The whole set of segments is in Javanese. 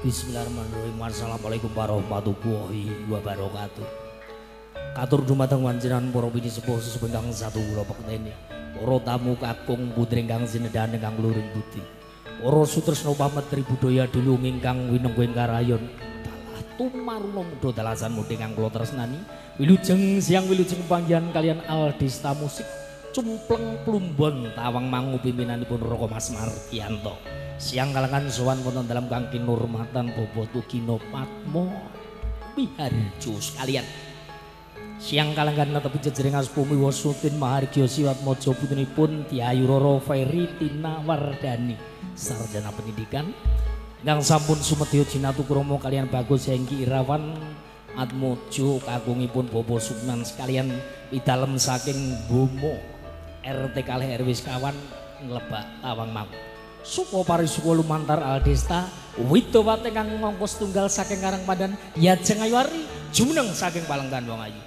Bismillahirrahmanirrahim. Assalamualaikum warahmatullahi wabarakatuh. Katur dumateng panjenengan para bini sepuh sesebengkang satu kula pektene. Para tamu kakung putri ingkang sinedahan ingkang luring budi. Para sutresna pametri budaya dulu ingkang winengkuing karayon. Dalah tumaruna muda dalasan mudhe kang kula tresnani. Wilujeng siang wilujeng panggihan kalian Aldista Musik. Cumpleng plumbon tawang mangu pimpinanipun Raka Mas Martianto. Siang kalangan sowan wonten dalam kang kinurmatan Boboto Kino Patmo Miharjo sekalian. Siang kalangan netepi jejering Aspumi Wasutin Mahargya Siwatmojo putrinipun Diayu Roro Ferry Tina Wardani sarjana pendidikan ingkang sampun sumedya jinatu krama kalian Bagus Hengki Irawan Atmojo kagungipun Bobo Suknan sekalian pidalem saking Bomo RT kalih RW sekawan nglebak Tawang Mangu. Supo parisuwa lumantar Aldesta Widowati kang ngongkos tunggal saking Karangpandan Yajeng Ayuari jumeneng saking Palenggan Wong Ayu.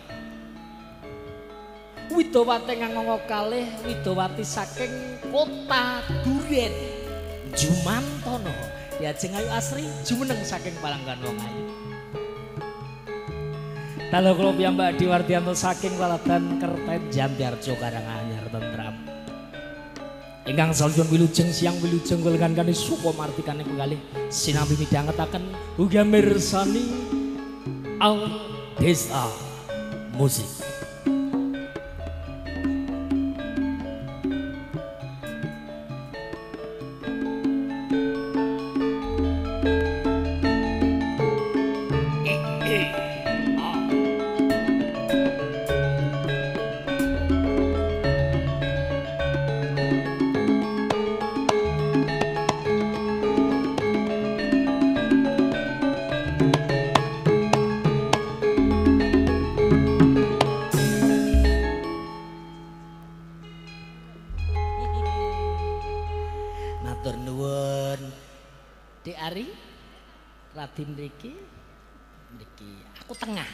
Widowati kang ngongkos kalih Widowati saking Kota Duren Jumantono Yajeng Ayu Asri jumeneng saking Palenggan Wong Ayu. Dalu kula piyambak Diwardianto saking Laladan Kerten Jantiarjo Karanganyar tentram. Ingkang saljun wilujeng siang wilujeng welengan suka martikane kekalih sinambi midhangetaken ugi mirsani Aldesta Musik. Mriki aku tengah.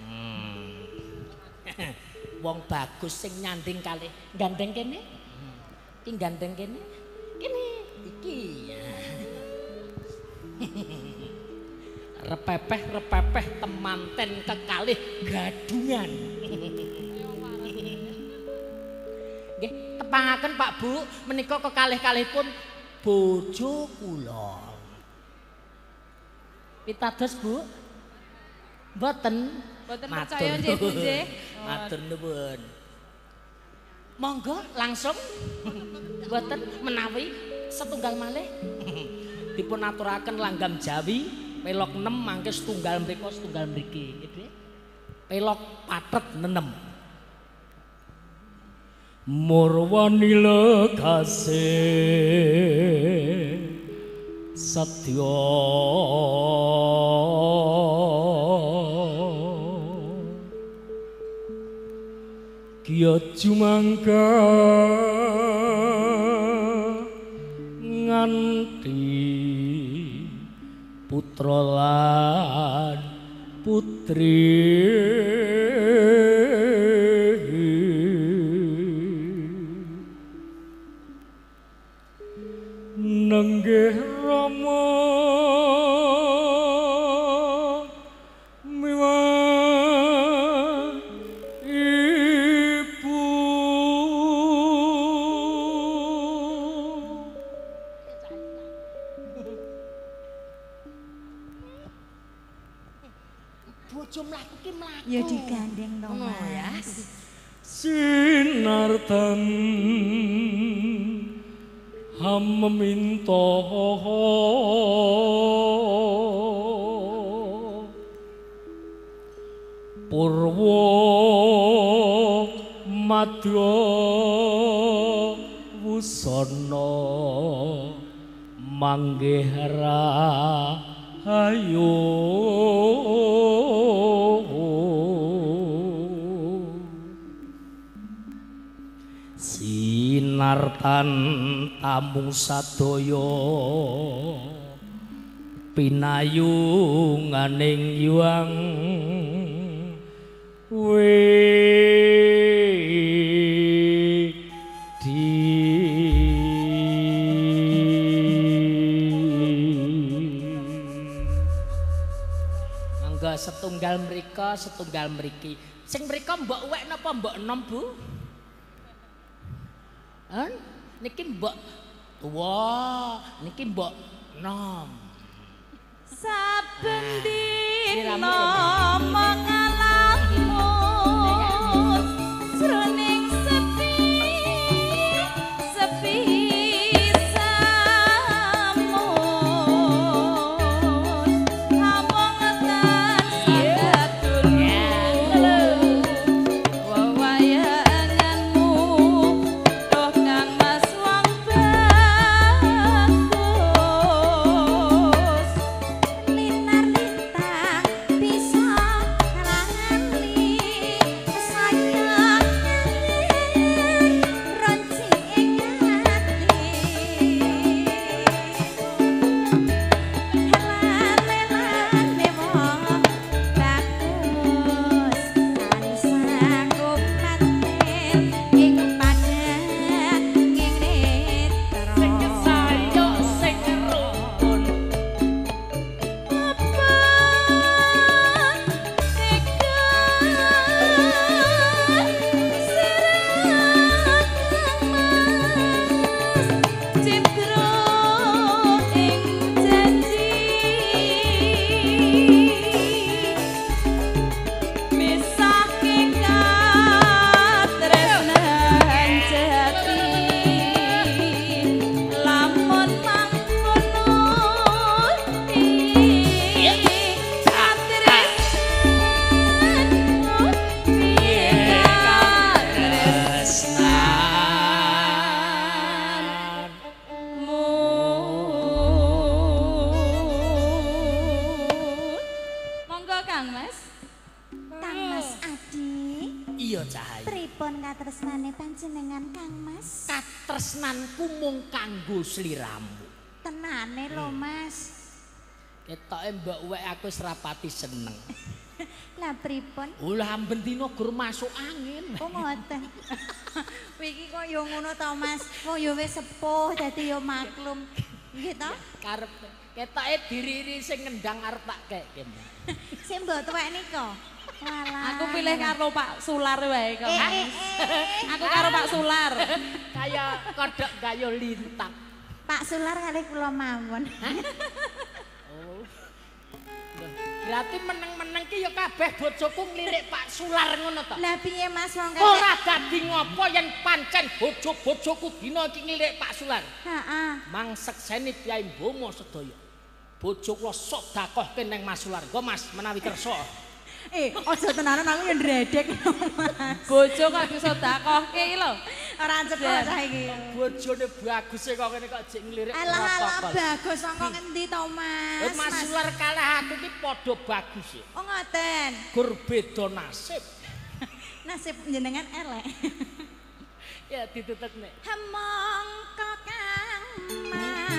Wong bagus sing nyanding kalih gandeng kene. Ki gandeng kene. Kene iki. Repepeh temanten kekalih gadungan. Nggih, tepangaken Pak Bu, menika kekalih-kalihipun bojo kula. Pitados Bu? Mboten. Mboten percaya nggih Bu nggih. Matur nuwun. Monggo langsung. Mboten menawi setunggal malih. Dipun aturaken langgam Jawi pelok 6 mangke setunggal mriku setunggal mriki, nggih. Pelok pathet 6. Murwani lekasih Satya Kiya jumangka nganti putra lan putri nenggih Rama miwah ibu bojo mlaku ki mlaku ya digandeng to Mas sinartan ham meminta purwa madya wusana manggih rahayu sinartan tamu sadaya pinayunganing yuang Lho setunggal mriko, setunggal mriki. Sing mriko mbok uwek napa mbok enom, Bu? Niki mbok tuwa, niki mbok enom. Saben dina mengalahmu jroning sepi samun among tansah dulu wewayanganmu doh kang mas wong bagus linar lintang bisa rangani sayang ronci ing ati helane wong bagus tansah kumanten ing padang ing netra Sing sayo sing rukun. Lamun mangkono Monggo Kang Mas. Kang Mas Adi, Iya Cahaya. pripun katresnane panjenengan Kang Mas? Katresnanku mung kanggo sliramu. Tenane lho Mas. Ketoke mbok uwek aku wis rapati seneng. Lah pripun? Ulah bendina gur masuk angin. Oh ngoten. Iki kok yo ngono to Mas. Wong yo wis sepuh dadi yo maklum. Nggih to? Karep ketoke diriri sing ngendang arep tak keke. Sing mbok tuwek nika. Walah. Aku pilih karo Pak Sular wae kok. Aku karo Pak Sular. Kaya kodhok gayo lintang. Pak Sular kalih kula mawon. Oh. Berarti meneng-meneng ki ya kabeh bojoku nglirik Pak Sular ngono to. Lah piye Mas wong Ora dadi ngopo yen pancen bojo-bojoku dina iki nglirik Pak Sular. Heeh. Mang sekseni Kyai Bomo sedaya. Bojo kula sedekahke ning Mas Sular. Nggo Mas menawi kersa. Aja tenanan aku yo ndredeg Mas. Bojo kok disedekahke iki lho. Ora cepet cah iki. Bojone bagus kok ngene kok jek nglirik Alah protokol. bagus sangka ngendi to Mas? Mas Sular kalih aku ki padha bagus ya. Oh ngoten. Gur beda nasib. Nasib jenengan elek. Ya ditutuk nek. Mongko Kang Mas.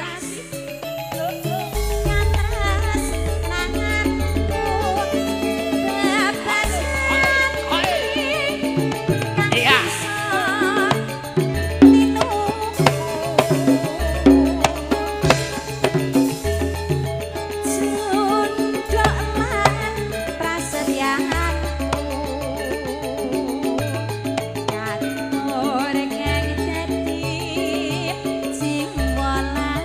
Wala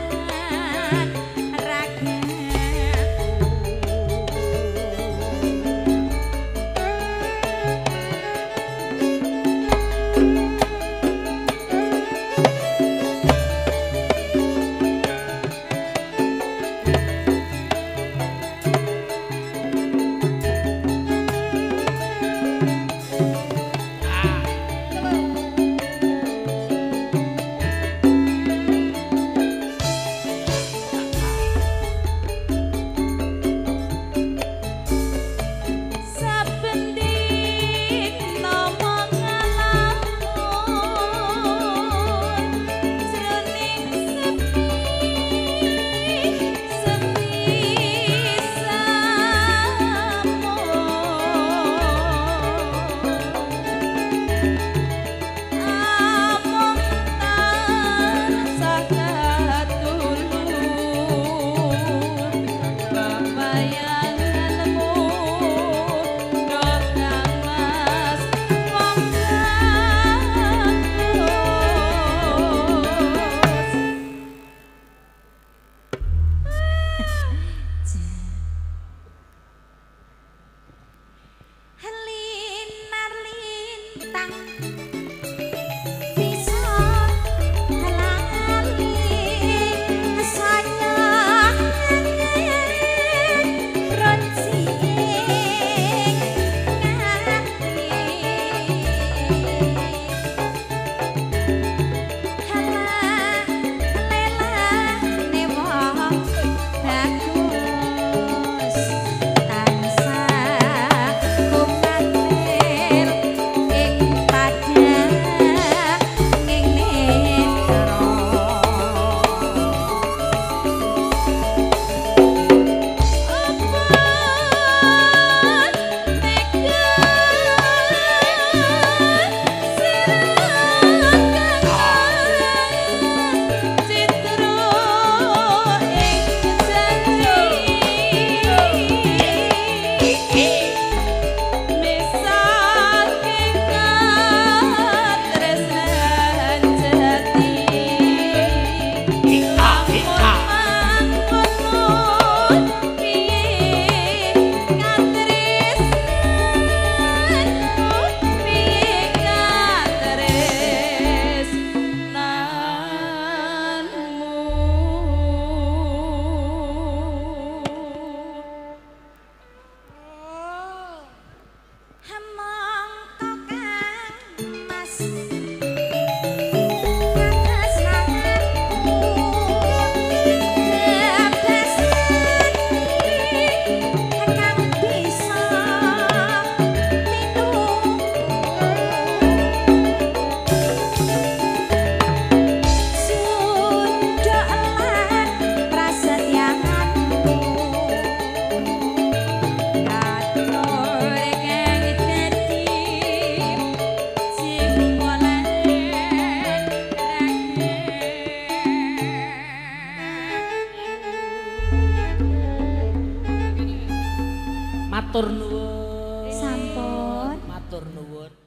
Matur nuwun. Sampun. Matur nuwun.